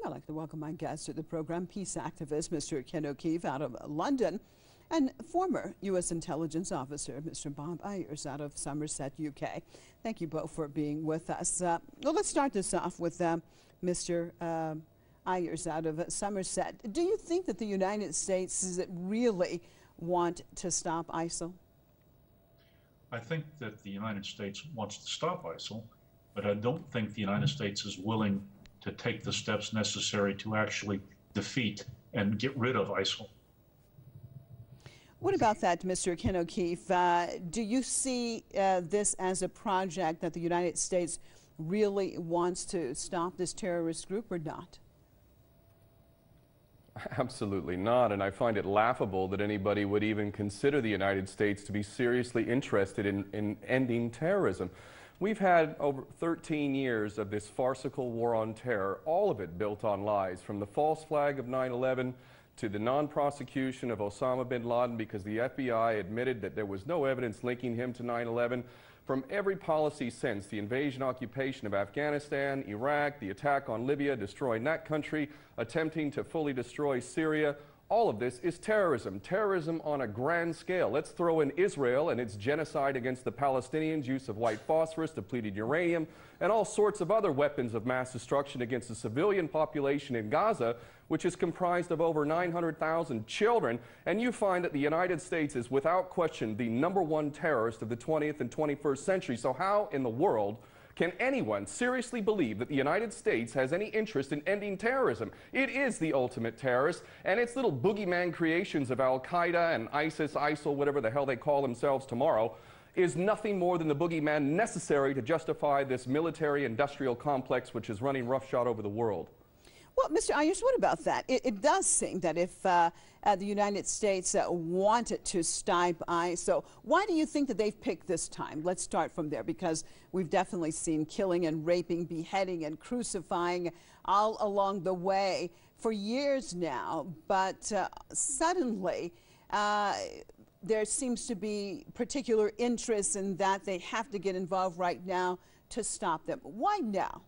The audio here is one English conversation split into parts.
I'd like to welcome my guest to the program, peace activist Mr. Ken O'Keefe out of London, and former U.S. intelligence officer Mr. Bob Ayers out of Somerset, UK. Thank you both for being with us. Well, let's start this off with Mr. Ayers out of Somerset. Do you think that the United States really want to stop ISIL? I think that the United States wants to stop ISIL, but I don't think the United States is willing to take the steps necessary to actually defeat and get rid of ISIL. What about that, Mr. Ken O'Keefe? Do you see this as a project that the United States really wants to stop this terrorist group or not? Absolutely not, and I find it laughable that anybody would even consider the United States to be seriously interested in ending terrorism. We've had over 13 years of this farcical war on terror, all of it built on lies, from the false flag of 9/11 to the non-prosecution of Osama bin Laden because the FBI admitted that there was no evidence linking him to 9/11. From every policy since, the invasion occupation of Afghanistan, Iraq, the attack on Libya, destroying that country, attempting to fully destroy Syria, all of this is terrorism. Terrorism on a grand scale. Let's throw in Israel and its genocide against the Palestinians, use of white phosphorus, depleted uranium, and all sorts of other weapons of mass destruction against the civilian population in Gaza, which is comprised of over 900,000 children. And you find that the United States is without question the #1 terrorist of the 20th and 21st century. So how in the world can anyone seriously believe that the United States has any interest in ending terrorism? It is the ultimate terrorist, and its little boogeyman creations of Al-Qaeda and ISIS, ISIL, whatever the hell they call themselves tomorrow, is nothing more than the boogeyman necessary to justify this military-industrial complex which is running roughshod over the world. Well, Mr. Ayers, what about that? It does seem that if the United States wanted to stop ISIL, why do you think that they've picked this time? Let's start from there, because we've definitely seen killing and raping, beheading and crucifying all along the way for years now. But suddenly, there seems to be particular interest in that they have to get involved right now to stop them. Why now?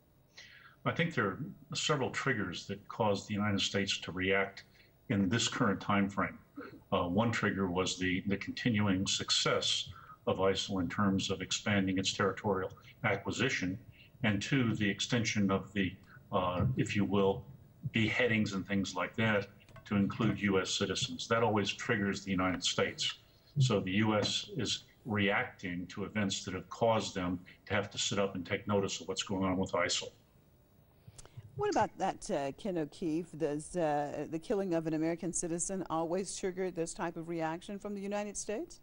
I think there are several triggers that caused the United States to react in this current time frame. One trigger was the continuing success of ISIL in terms of expanding its territorial acquisition, and two, the extension of the, if you will, beheadings and things like that to include U.S. citizens. That always triggers the United States. So the U.S. is reacting to events that have caused them to have to sit up and take notice of what's going on with ISIL. What about that, Ken O'Keefe? Does the killing of an American citizen always trigger this type of reaction from the United States?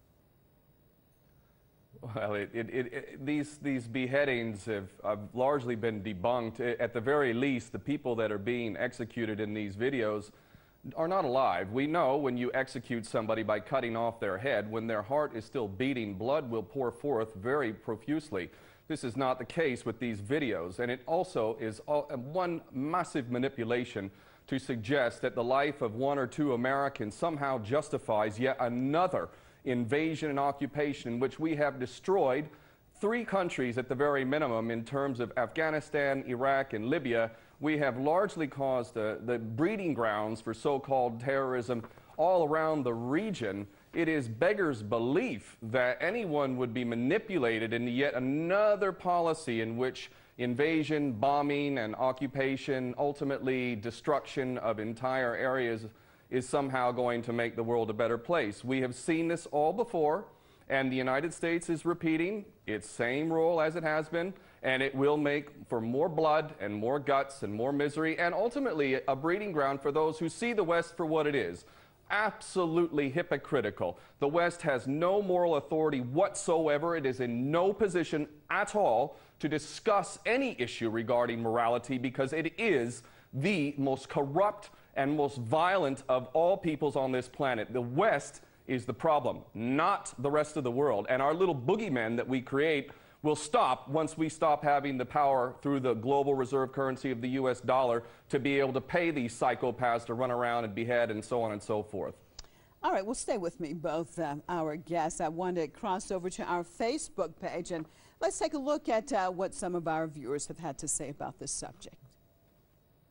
Well, these beheadings have largely been debunked. At the very least, the people that are being executed in these videos are not alive. We know when you execute somebody by cutting off their head, when their heart is still beating, blood will pour forth very profusely. This is not the case with these videos, and it also is one massive manipulation to suggest that the life of 1 or 2 Americans somehow justifies yet another invasion and occupation in which we have destroyed 3 countries at the very minimum in terms of Afghanistan, Iraq, and Libya. We have largely caused the breeding grounds for so-called terrorism all around the region. It is beggars belief that anyone would be manipulated into yet another policy in which invasion, bombing, and occupation, ultimately destruction of entire areas, is somehow going to make the world a better place. We have seen this all before, and the United States is repeating its same role as it has been, and it will make for more blood and more guts and more misery, and ultimately a breeding ground for those who see the West for what it is. Absolutely hypocritical. The West has no moral authority whatsoever. It is in no position at all to discuss any issue regarding morality because it is the most corrupt and most violent of all peoples on this planet. The West is the problem, not the rest of the world. And our little boogeymen that we create will stop once we stop having the power through the global reserve currency of the U.S. dollar to be able to pay these psychopaths to run around and behead and so on and so forth. All right, well, stay with me, both our guests. I want to cross over to our Facebook page, and let's take a look at what some of our viewers have had to say about this subject.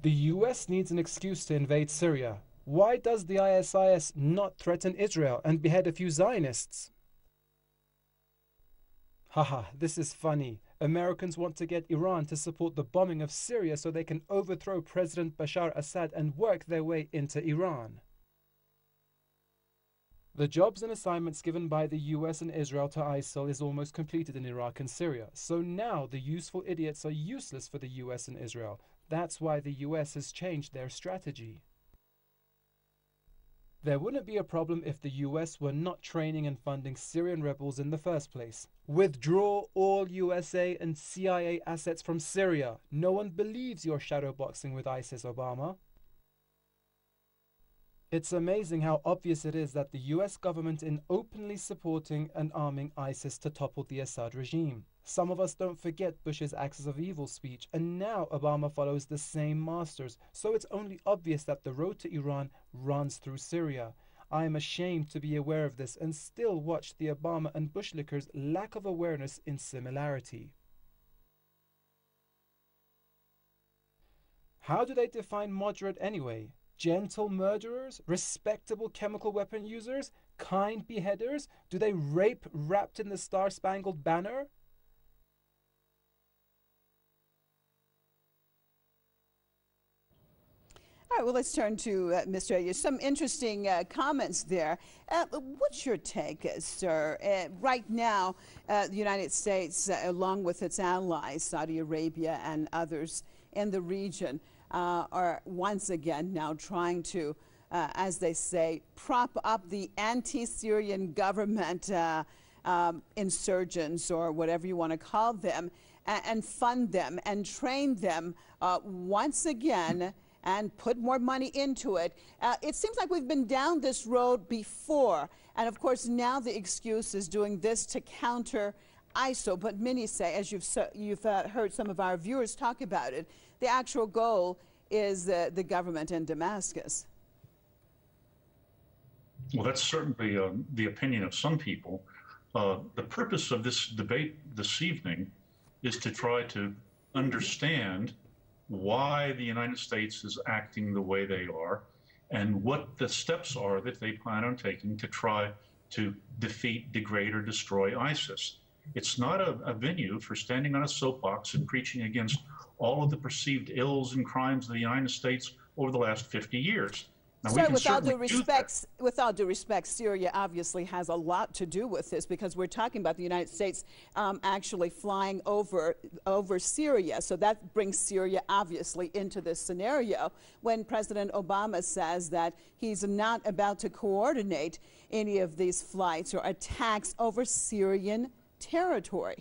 The US needs an excuse to invade Syria. Why does the ISIS not threaten Israel and behead a few Zionists? Haha, this is funny. Americans want to get Iran to support the bombing of Syria so they can overthrow President Bashar Assad and work their way into Iran. The jobs and assignments given by the US and Israel to ISIL is almost completed in Iraq and Syria. So now the useful idiots are useless for the US and Israel. That's why the US has changed their strategy. There wouldn't be a problem if the US were not training and funding Syrian rebels in the first place. Withdraw all USA and CIA assets from Syria. No one believes you're shadowboxing with ISIS, Obama. It's amazing how obvious it is that the US government is openly supporting and arming ISIS to topple the Assad regime. Some of us don't forget Bush's axis of evil speech, and now Obama follows the same masters, so it's only obvious that the road to Iran runs through Syria. I am ashamed to be aware of this and still watch the Obama and Bushlickers' lack of awareness in similarity. How do they define moderate anyway? Gentle murderers? Respectable chemical weapon users? Kind beheaders? Do they rape wrapped in the Star-Spangled Banner? All right, well, let's turn to Mr. Ayers. Some interesting comments there. What's your take, sir? Right now, the United States, along with its allies, Saudi Arabia and others in the region, are once again now trying to, as they say, prop up the anti-Syrian government insurgents, or whatever you want to call them, and fund them and train them once again and put more money into it. It seems like we've been down this road before. And of course, now the excuse is doing this to counter ISIL. But many say, as you've heard some of our viewers talk about it, the actual goal is the government in Damascus. Well, that's certainly the opinion of some people. The purpose of this debate this evening is to try to understand why the United States is acting the way they are and what the steps are that they plan on taking to try to defeat, degrade, or destroy ISIS. It's not a venue for standing on a soapbox and preaching against all of the perceived ills and crimes of the United States over the last 50 years. Now, Sir, with all due respect, Syria obviously has a lot to do with this, because we're talking about the United States actually flying over Syria. So that brings Syria obviously into this scenario when President Obama says that he's not about to coordinate any of these flights or attacks over Syrian territory.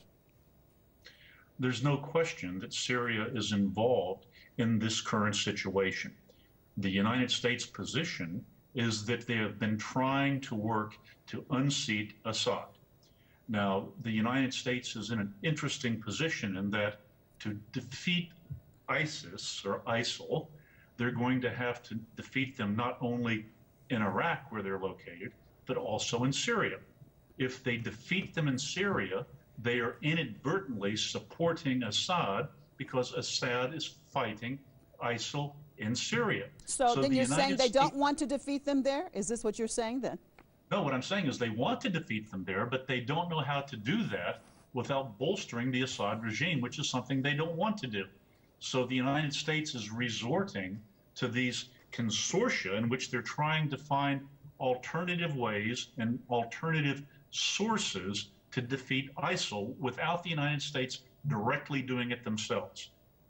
There's no question that Syria is involved in this current situation. The United States position is that they have been trying to work to unseat Assad. Now, the United States is in an interesting position in that to defeat ISIS or ISIL, they're going to have to defeat them not only in Iraq, where they're located, but also in Syria. If they defeat them in Syria, they are inadvertently supporting Assad, because Assad is fighting ISIL in Syria. So then you're saying they don't want to defeat them there? Is this what you're saying then? No, what I'm saying is they want to defeat them there, but they don't know how to do that without bolstering the Assad regime, which is something they don't want to do. So the United States is resorting to these consortia in which they're trying to find alternative ways and alternative sources to defeat ISIL without the United States directly doing it themselves.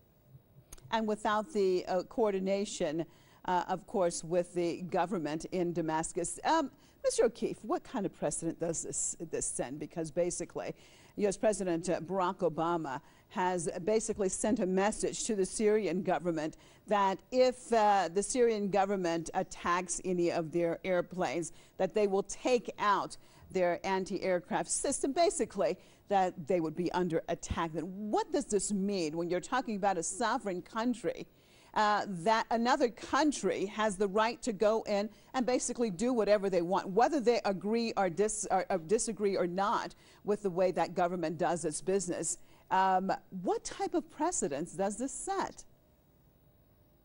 And without the coordination, of course, with the government in Damascus. Mr. O'Keefe, what kind of precedent does this send? Because basically, U.S. President Barack Obama has basically sent a message to the Syrian government that if the Syrian government attacks any of their airplanes, that they will take out their anti-aircraft system, basically that they would be under attack. Then what does this mean when you're talking about a sovereign country, that another country has the right to go in and basically do whatever they want, whether they agree or disagree or not with the way that government does its business? What type of precedence does this set?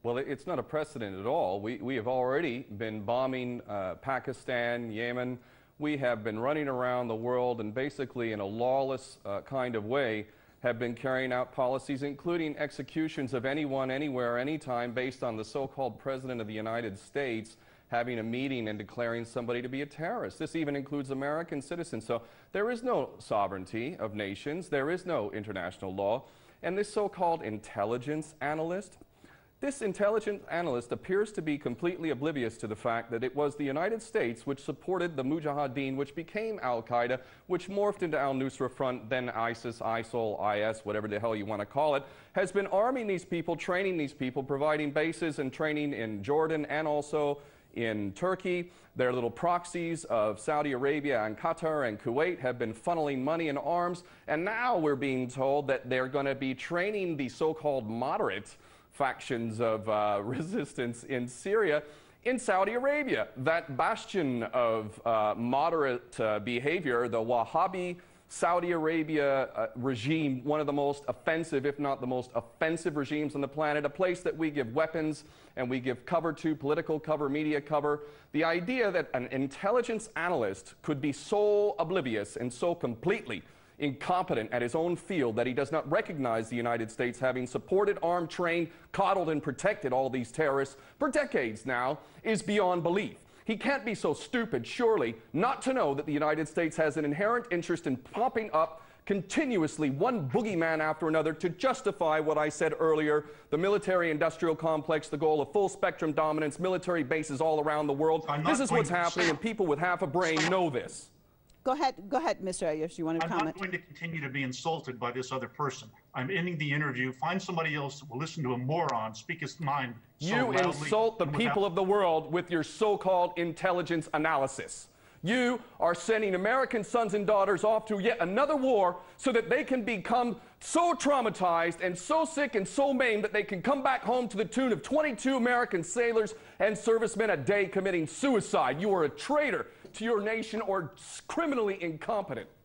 Well, it's not a precedent at all. We have already been bombing Pakistan, Yemen. We have been running around the world and basically in a lawless kind of way have been carrying out policies, including executions of anyone, anywhere, anytime, based on the so-called President of the United States having a meeting and declaring somebody to be a terrorist. This even includes American citizens. So there is no sovereignty of nations. There is no international law. And this so-called intelligence analyst, this intelligence analyst appears to be completely oblivious to the fact that it was the United States which supported the Mujahideen, which became Al-Qaeda, which morphed into Al-Nusra Front, then ISIS, ISIL, IS, whatever the hell you want to call it, has been arming these people, training these people, providing bases and training in Jordan and also in Turkey. Their little proxies of Saudi Arabia and Qatar and Kuwait have been funneling money and arms, and now we're being told that they're going to be training the so-called moderate factions of resistance in Syria in Saudi Arabia. That bastion of moderate behavior, the Wahhabi Saudi Arabia regime, one of the most offensive, if not the most offensive regimes on the planet, a place that we give weapons and we give cover to, political cover, media cover. The idea that an intelligence analyst could be so oblivious and so completely incompetent at his own field that he does not recognize the United States having supported, armed, trained, coddled, and protected all these terrorists for decades now is beyond belief. He can't be so stupid, surely, not to know that the United States has an inherent interest in popping up continuously one boogeyman after another to justify what I said earlier, the military-industrial complex, the goal of full-spectrum dominance, military bases all around the world. This is what's happening, and people with half a brain know this. Go ahead, Mr. Ayush, you want to comment? I'm not going to continue to be insulted by this other person. I'm ending the interview. Find somebody else that will listen to a moron speak his mind so loudly. You insult the people of the world with your so-called intelligence analysis. You are sending American sons and daughters off to yet another war so that they can become so traumatized and so sick and so maimed that they can come back home to the tune of 22 American sailors and servicemen a day committing suicide. You are a traitor to your nation or criminally incompetent.